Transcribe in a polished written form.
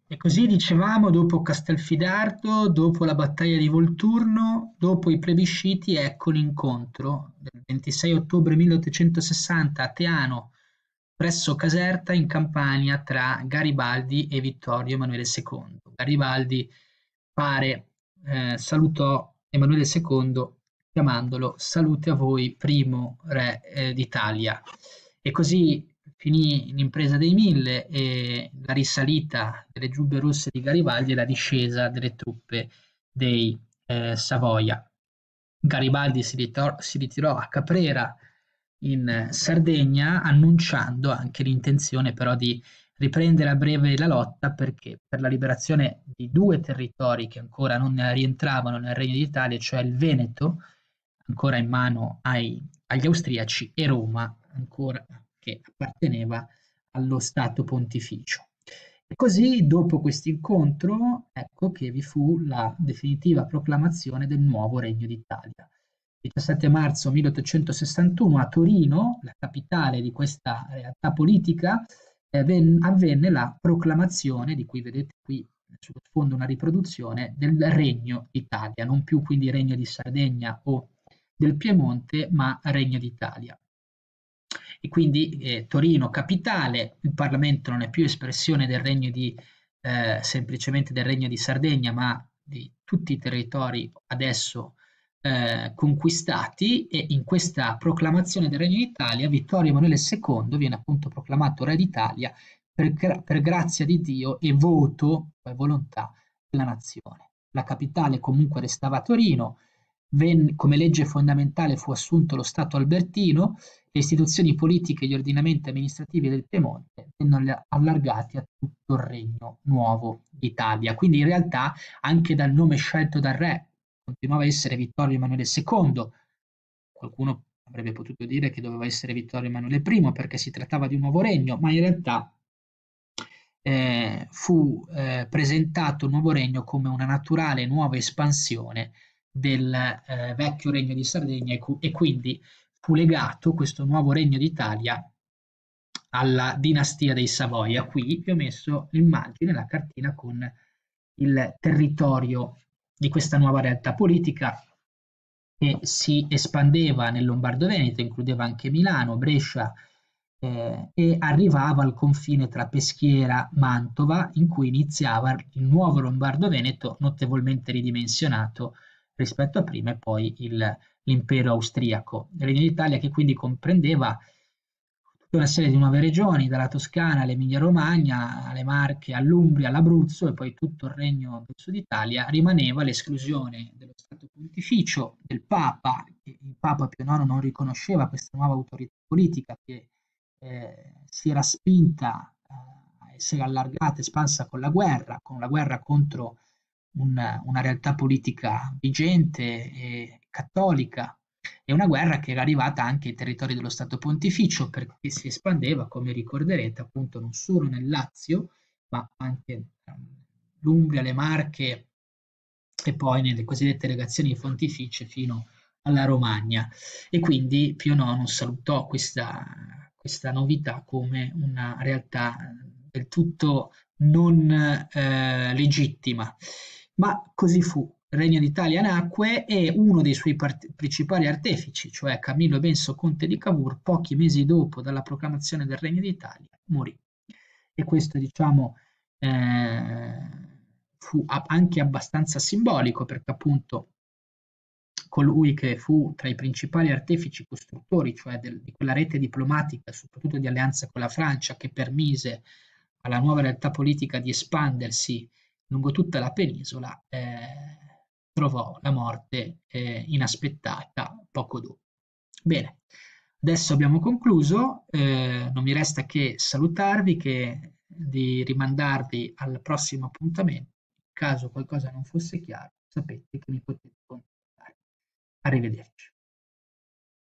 E così dicevamo, dopo Castelfidardo, dopo la battaglia di Volturno, dopo i plebisciti, ecco l'incontro del 26 ottobre 1860 a Teano, presso Caserta in Campania, tra Garibaldi e Vittorio Emanuele II. Garibaldi pare salutò Emanuele II chiamandolo "Salute a voi, primo re d'Italia". E così finì l'impresa dei Mille e la risalita delle giubbe rosse di Garibaldi e la discesa delle truppe dei Savoia. Garibaldi si ritirò a Caprera in Sardegna, annunciando anche l'intenzione però di riprendere a breve la lotta perché per la liberazione di due territori che ancora non rientravano nel Regno d'Italia, cioè il Veneto, ancora in mano agli austriaci, e Roma, ancora che apparteneva allo Stato Pontificio. E così, dopo questo incontro, ecco che vi fu la definitiva proclamazione del nuovo Regno d'Italia. 17 marzo 1861 a Torino, la capitale di questa realtà politica, avvenne la proclamazione, di cui vedete qui sullo sfondo una riproduzione, del Regno d'Italia, non più quindi Regno di Sardegna o del Piemonte, ma Regno d'Italia. E quindi Torino capitale, il Parlamento non è più espressione del regno di semplicemente del Regno di Sardegna, ma di tutti i territori adesso conquistati, e in questa proclamazione del Regno d'Italia Vittorio Emanuele II viene appunto proclamato Re d'Italia per grazia di Dio e voto, cioè volontà della nazione. La capitale comunque restava a Torino, come legge fondamentale fu assunto lo Stato albertino, le istituzioni politiche e gli ordinamenti amministrativi del Piemonte vennero allargati a tutto il Regno Nuovo d'Italia. Quindi in realtà anche dal nome scelto dal re continuava a essere Vittorio Emanuele II. Qualcuno avrebbe potuto dire che doveva essere Vittorio Emanuele I perché si trattava di un nuovo regno, ma in realtà fu presentato il nuovo regno come una naturale nuova espansione del vecchio regno di Sardegna e quindi fu legato questo nuovo regno d'Italia alla dinastia dei Savoia. Qui vi ho messo l'immagine, la cartina con il territorio di questa nuova realtà politica che si espandeva nel Lombardo-Veneto, includeva anche Milano, Brescia, e arrivava al confine tra Peschiera e Mantova, in cui iniziava il nuovo Lombardo-Veneto, notevolmente ridimensionato rispetto a prima, e poi l'impero austriaco. Il Regno d'Italia che quindi comprendeva tutta una serie di nuove regioni, dalla Toscana all'Emilia-Romagna, alle Marche, all'Umbria, all'Abruzzo, e poi tutto il regno del Sud Italia. Rimaneva l'esclusione dello Stato Pontificio, del Papa, che il Papa Pio IX non riconosceva questa nuova autorità politica che si era spinta a essere allargata, espansa con la guerra contro una realtà politica vigente e cattolica, e una guerra che era arrivata anche ai territori dello Stato Pontificio perché si espandeva, come ricorderete, appunto non solo nel Lazio, ma anche l'Umbria, le Marche e poi nelle cosiddette legazioni pontificie fino alla Romagna. E quindi Pio IX salutò questa novità come una realtà del tutto non legittima. Ma così fu. Il Regno d'Italia nacque e uno dei suoi principali artefici, cioè Camillo Benso conte di Cavour, pochi mesi dopo dalla proclamazione del Regno d'Italia, morì. E questo, diciamo, fu anche abbastanza simbolico perché appunto colui che fu tra i principali artefici costruttori, cioè di quella rete diplomatica, soprattutto di alleanza con la Francia, che permise alla nuova realtà politica di espandersi lungo tutta la penisola, trovò la morte inaspettata poco dopo. Bene, adesso abbiamo concluso, non mi resta che salutarvi, di rimandarvi al prossimo appuntamento. In caso qualcosa non fosse chiaro, sapete che mi potete contattare. Arrivederci.